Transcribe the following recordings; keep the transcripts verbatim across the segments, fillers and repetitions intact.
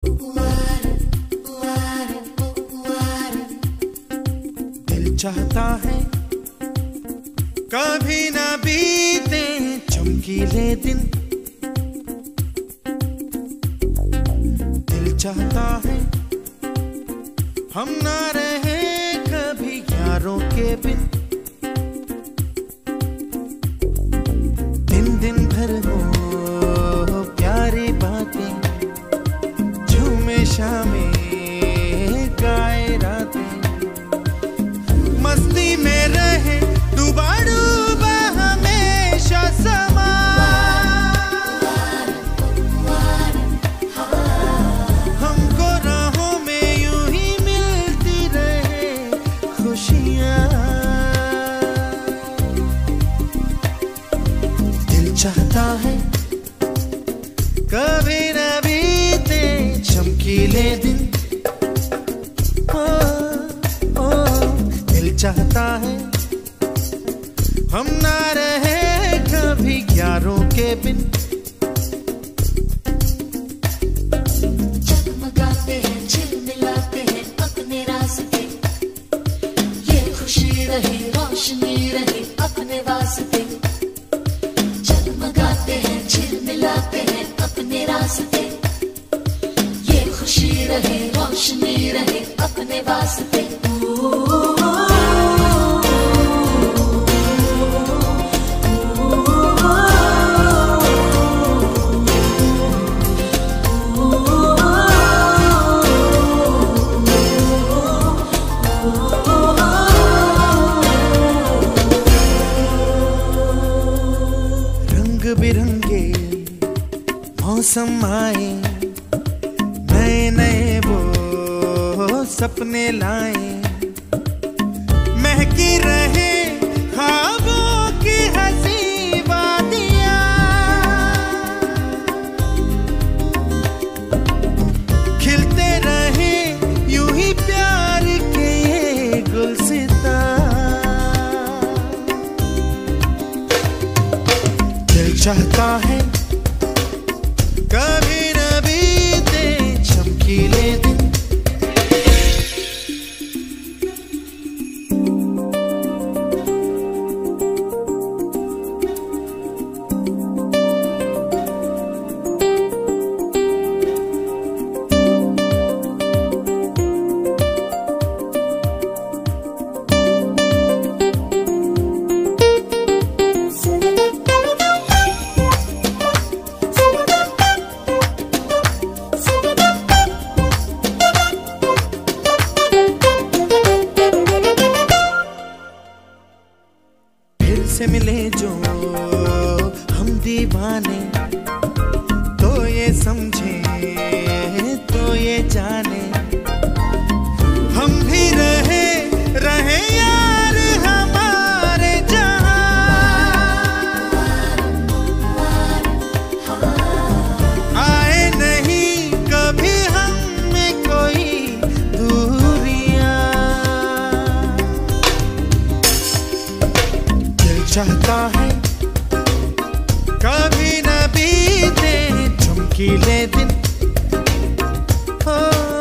दिल चाहता है कभी ना बीते चमकीले दिन, दिल चाहता है हम ना रहे कभी यारों के बिन। दिन दिन भर हो प्यारी बातें, झूमे शामें गाए रातें, मस्ती में रहे डूबा डूबा हमेशा समा। हमको राहों में यूं ही मिलती रहे खुशियाँ। दिल चाहता है कभी न बीते चमकीले दिन। ओ, ओ, दिल चाहता है हम ना रहे कभी यारों के बिन। जगमगाते हैं झिलमिलाते हैं अपने रास्ते, ये खुशी रहे रोशनी रहे अपने वास्ते। जगमगाते हैं झिलमिलाते हैं अपने रास्ते, ये खुशी रहे रोशनी रहे अपने वास्ते। रंग बिरंगे मौसम आए, नए नए वो सपने लाए, महकी रहे ख्वाबों की हंसी वादियाँ, खिलते रहे यूं ही प्यार के ये गुलसिता। दिल चाहता है कभी न बीते चमकीले दिन। से मिले जो हम दीवाने, तो ये समझे तो ये जाने, हम भी रहे रहे यार हमारे जहां। आए नहीं कभी हम में कोई दूरियां। चाहता है कभी न बीते चमकीले दिन। ओ,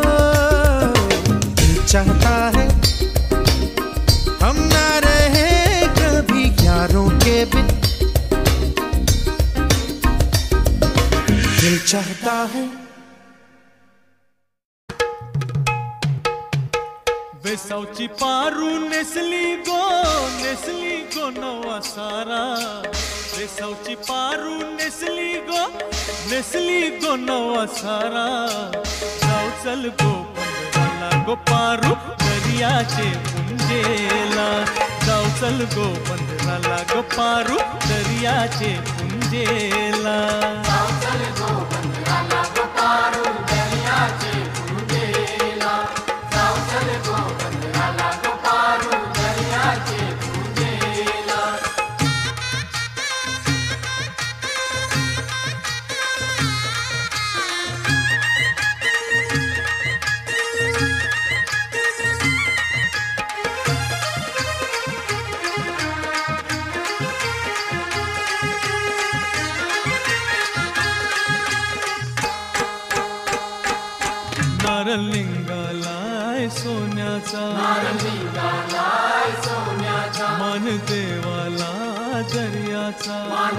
दिल चाहता है हम ना रहे कभी यारों के बिन। दिल चाहता है बेसाउची पारू नेसली गो नेसली गो नवा सारा। बेसाउची पारू नेसली गो नेसली गो नवा सारा। जाऊ चल गो पंधराला गो पारू दर्याचे पुंजेला। जाऊ चल गो पंधराला गो पारू दर्याचे पुंजेला। जाऊ चल गो पंधराला गो पारू दर्याचे पुंजेला। जाऊ चल गो पंधराला गो पारू दर्याचे पुंजेला। नारळ निघालाय सोन्याचा, मन देवाला दर्याचा,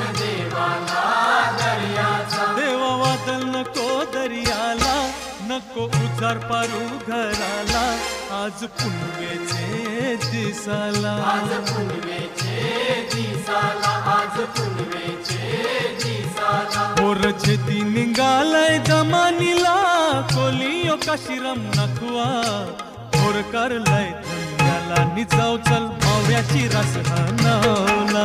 देवा वादल नको दर्याला, नको उजार पारू घराला, आज पुनवेचे दिसाला, आज पुनवेचे दिसाला, आज पुनवेचे दिसाला. पोर छेती निघालाय जमानीला, कोलियो काशीराम नखवा, पोर करलाय धंद्याला, निजाव चल माव्याची रास हानावला.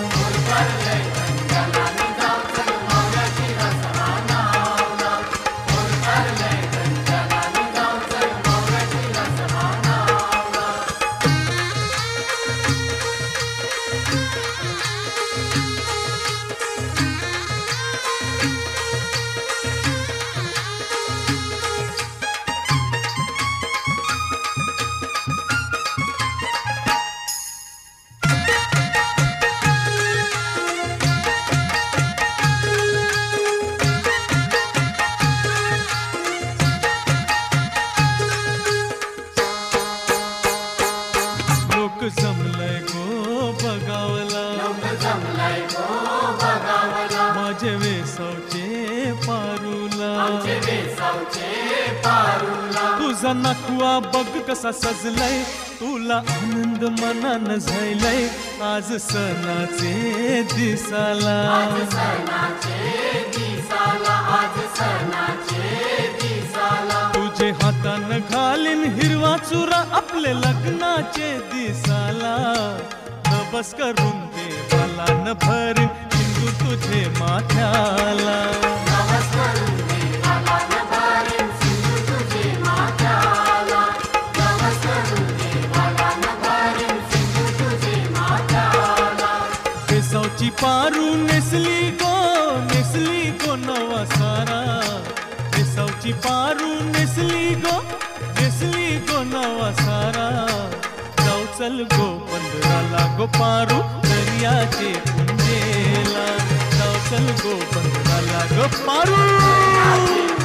जमलंय गो बगावला, जमलाय गो बगावला, माझे वेसावचे पारूला, वेसावचे पारूला. तुझा नखवा बघ कसा सजलाय, तुला आनंद मनान झालाय, आज सणाचे दिसाला, आज सणाचे दिसाला, आज सणाचे दिसाला. तुझे हातान घालीन हिरवा चुरा, आपले लग्नाचे दिसाला, नबस करून देवाला न भर हिंदू तुझे माथ्याला, नवस करून देवाला न भरीन सिंधू तुझे माथ्याला, नवस करून देवाला न भरीन सिंधू तुझे माथ्याला. वेसावची पारू नेसली गो, नेसली गो नवा सारा, वेसावची पारू नेसली गो, नेसली गो नवा सारा, जाऊ चल गो पंधराला गो पारू दर्याचे पुंजेला, जाऊ चल गो पंधराला गो पारू.